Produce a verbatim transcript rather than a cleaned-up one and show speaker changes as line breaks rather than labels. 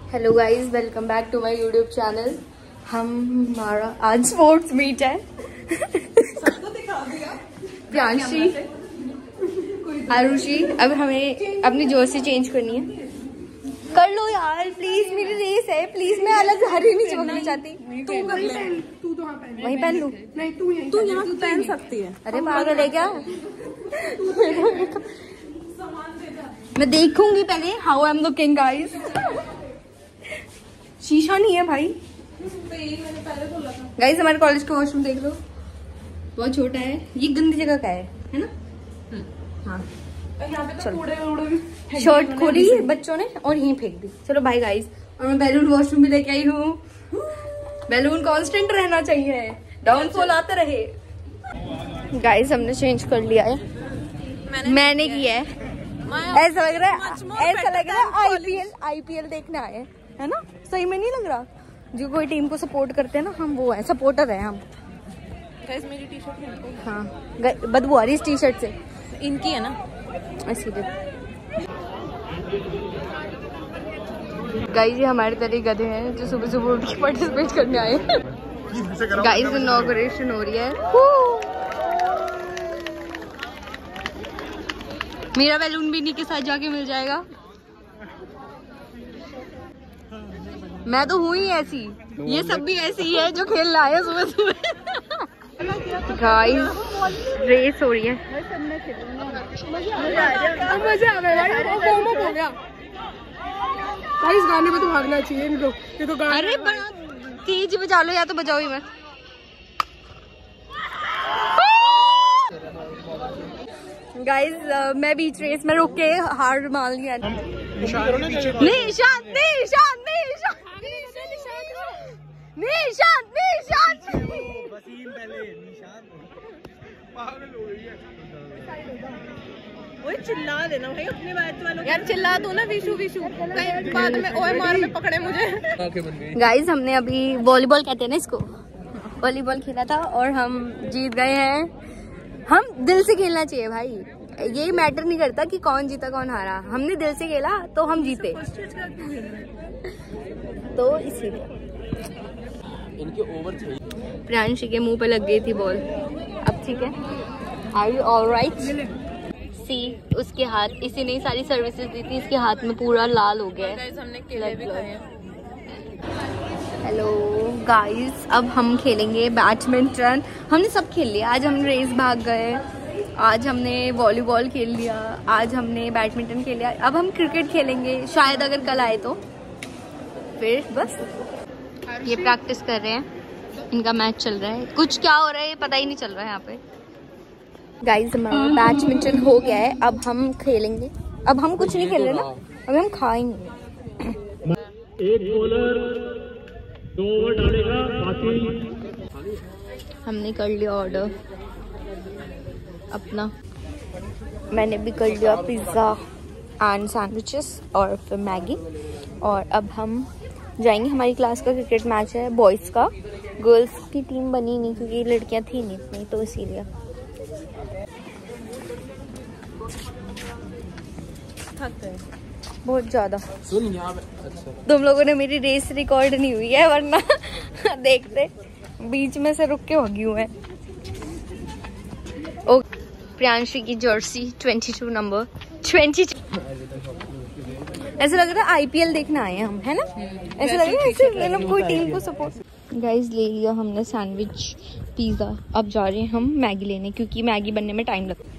Hello guys, welcome back to my YouTube channel. हम हमारा आज स्पोर्ट्स मीट है।
सबको दिखा दिया।
प्रियांशी, आरुषि, अब हमें अपनी जर्सी चेंज करनी है। कर लो यार प्लीज, मेरी रेस है प्लीज। मैं अलग हरी नहीं चमकना चाहती।
तू कर ले, तू तो पहन,
वहीं पहन लूं?
नहीं तू यहीं तू यहाँ पहन सकती है।
अरे पागल है क्या? मैं देखूंगी पहले how I am looking guys. शीशा नहीं है भाई। गाइस हमारे कॉलेज का वॉशरूम देख लो, बहुत छोटा है। ये गंदी जगह का है, है ना? हाँ,
यहाँ पे तो कूड़े वूड़े
शर्ट खोली बच्चों ने और यहीं फेंक दी। चलो भाई गाइस, और मैं बैलून वॉशरूम भी लेके आई हूँ। बैलून कांस्टेंट रहना चाहिए, डाउनफॉल आता रहे। गाइस हमने चेंज कर लिया है, मैंने, मैंने किया है। ऐसा लग रहा है ऐसा लग रहा है आईपीएल आईपीएल देखने आए, है ना? सही में नहीं लग रहा? जो कोई टीम को सपोर्ट करते हैं ना, हम वो है, सपोर्टर है हम।
गाइस मेरी टी शर्ट,
हाँ बदबू आ रही इस टी शर्ट से।
इनकी है ना
इसीलिए। गाइस ये हमारे तरह गधे हैं जो सुबह सुबह उठ के पार्टिसिपेट करने आए। गाइस इनॉग्रेशन हो रही है। मेरा बैलून भी इन्हीं के साथ जाके मिल जाएगा। मैं तो हूँ ही ऐसी, ये सब भी ऐसी ही है जो खेल रहा है सुबह सुबह। गाइस रेस हो रही है।
मजा आ गया, वार्म अप हो गया। गाइस गाने में तो भागना चाहिए इन लोग, ये तो गाने।
अरे बड़ा तेज बजा लो या तो बजाओ ही मत। गाइस uh, मैं बीच रेस में रुक के हार मान लिया। निशान निशान निशान निशान निशान निशान।
ओए चिल्ला देना भाई अपने बैच वालों यार, चिल्ला दो ना विशु विशु, कहीं बाद में ओए मार में पकड़े मुझे।
गाइस हमने अभी वॉलीबॉल कहते हैं ना इसको, वॉलीबॉल खेला था और हम जीत गए हैं। हम दिल से खेलना चाहिए भाई, ये मैटर नहीं करता कि कौन जीता कौन हारा। हमने दिल से खेला तो हम जीते, तो इसीलिए।
इनके ओवर थे।
प्रियांशी के मुंह पे लग गई थी बॉल। अब ठीक है, आर यू ऑलराइट? सी उसके हाथ, इसी ने सारी सर्विसेज दी थी, इसके हाथ में पूरा लाल हो गया है।
हमने केले भी खाए हैं।
हेलो गाइस, अब हम खेलेंगे बैडमिंटन। हमने सब खेल लिया। आज हम रेस भाग गए, आज हमने वॉलीबॉल खेल लिया, आज हमने बैडमिंटन खेल लिया। अब हम क्रिकेट खेलेंगे शायद, अगर कल आए तो। फिर बस ये प्रैक्टिस कर रहे हैं, इनका मैच चल रहा है। कुछ क्या हो रहा है ये पता ही नहीं चल रहा है यहाँ पे। गाइस हमारा बैडमिंटन हो गया है, अब हम खेलेंगे। अब हम कुछ नहीं खेल रहे ना, अब हम खाएंगे।
एक बॉलर दो ओवर डालेगा, बाकी
हमने कर लिया ऑर्डर अपना। मैंने भी कर लिया पिज्ज़ा एंड सैंडविचेस और फिर मैगी। और अब हम जाएंगे, हमारी क्लास का क्रिकेट मैच है बॉयज़ का। गर्ल्स की टीम बनी नहीं क्योंकि लड़कियां थी नहीं इतनी, तो इसीलिए। बहुत ज़्यादा।
सुन यहाँ पे, अच्छा
तुम लोगों ने मेरी रेस रिकॉर्ड नहीं हुई है, वरना देखते बीच में से रुक के भागी हुए हैं। ओ प्रियांशी की जर्सी बाईस नंबर बाईस। ऐसा लग रहा है आईपीएल देखने आए हैं हम, है ना? ऐसा लग रहा है ऐसे मतलब कोई टीम को सपोर्ट। गाइस ले लिया हमने सैंडविच पिज्ज़ा। अब जा रहे हैं हम मैगी लेने, क्योंकि मैगी बनने में टाइम लगता है।